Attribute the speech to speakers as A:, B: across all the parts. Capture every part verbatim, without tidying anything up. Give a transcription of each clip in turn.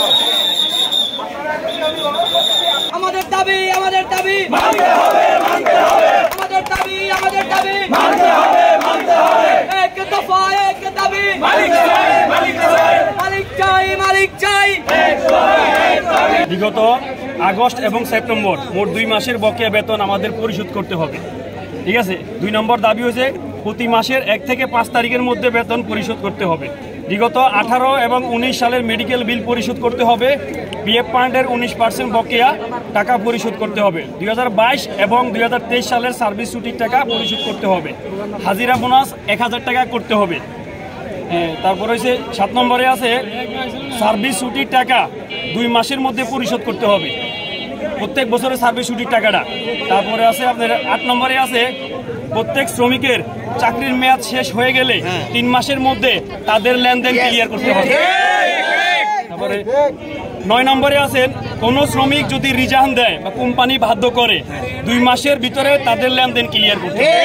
A: আমাদের দাবি আমাদের দাবি
B: মানতে হবে মানতে হবে
A: আমাদের দাবি আমাদের দাবি
B: মানতে হবে মানতে হবে
A: এক দফা এক দাবি
B: মালিক চাই মালিক চাই
A: মালিক চাই মালিক চাই
C: বিগত আগস্ট এবং সেপ্টেম্বর মোট দুই মাসের বকেয়া বেতন আমাদের পরিশোধ করতে হবে। ঠিক আছে, দুই নম্বর দাবি হয়েছে প্রতি মাসের এক থেকে পাঁচ তারিখের মধ্যে বেতন পরিশোধ করতে হবে। বিগত আঠারো এবং উনিশ সালের মেডিকেল বিল পরিশোধ করতে হবে। পিএফ ফান্ডের উনিশ পার্সেন্ট বকেয়া টাকা পরিশোধ করতে হবে। দুই হাজার বাইশ এবং দুই হাজার তেইশ সালের সার্ভিস ছুটির টাকা পরিশোধ করতে হবে। হাজিরা বোনাস এক হাজার টাকা করতে হবে। তারপর হয়েছে সাত নম্বরে আছে সার্ভিস ছুটির টাকা দুই মাসের মধ্যে পরিশোধ করতে হবে, প্রত্যেক বছরের সার্ভিস ছুটির টাকাটা। তারপরে আছে আপনার আট নম্বরে আছে প্রত্যেক শ্রমিকের চাকরির মেয়াদ শেষ হয়ে গেলে তিন মাসের মধ্যে তাদের লেনদেন ক্লিয়ার করতে হবে। তারপরে নয় নম্বরে আছেন কোন শ্রমিক যদি রিজাইন দেয় বা কোম্পানি বাধ্য করে দুই মাসের ভিতরে তাদের লেনদেন ক্লিয়ার করতে হবে।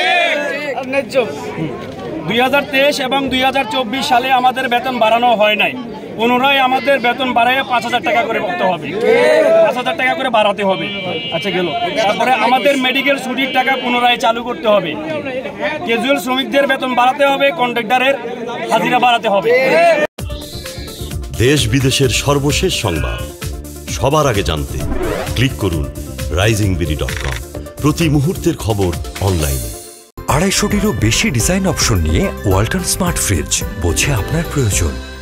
C: দুই হাজার তেইশ এবং দুই হাজার চব্বিশ সালে আমাদের বেতন বাড়ানো হয় নাই, পুনরায় আমাদের বেতন বাড়াইয়ে পাঁচ হাজার টাকা করে করতে হবে, পাঁচ হাজার টাকা করে বাড়াতে হবে। আচ্ছা গেল। তারপরে আমাদের মেডিকেল ছুটির টাকা পুনরায় চালু করতে হবে। ক্যাজুয়াল শ্রমিকদের বেতন বাড়াতে হবে, কন্ট্রাক্টরের হাজিরা বাড়াতে হবে।
D: দেশ বিদেশের সর্বশেষ সংবাদ সবার আগে জানতে ক্লিক করুন রাইজিং বিডি ডট কম। প্রতি মুহূর্তের খবর অনলাইনে।
E: আড়াইশোটিরও বেশি ডিজাইন অপশন নিয়ে ওয়ালটন স্মার্ট ফ্রিজ, বোঝে আপনার প্রয়োজন।